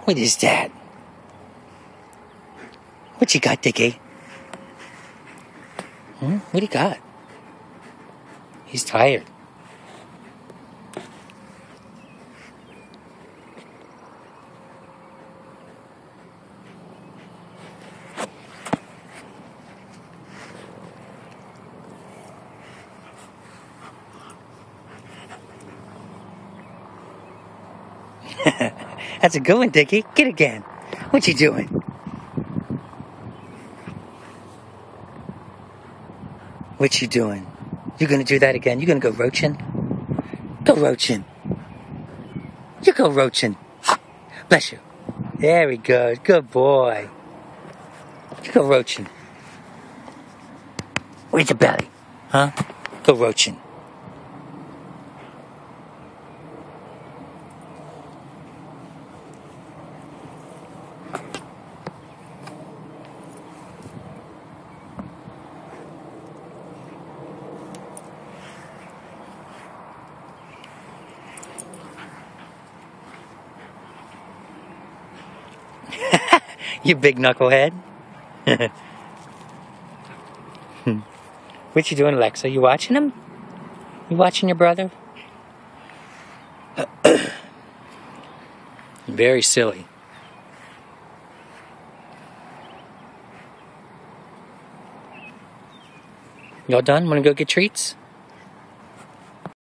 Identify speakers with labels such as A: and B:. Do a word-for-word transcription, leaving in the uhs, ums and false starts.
A: What is that? What you got, Dickie? Hmm? What do you got? He's tired. That's a good one, Dickie. Get again. What you doing? What you doing? You gonna do that again? You gonna go roaching? Go roaching. You go roaching. Bless you. There he goes. Good boy. You go roaching. Where's your belly? Huh? Go roaching. You big knucklehead. What you doing, Alexa? You watching him? You watching your brother? Very silly. Y'all done? Wanna go get treats?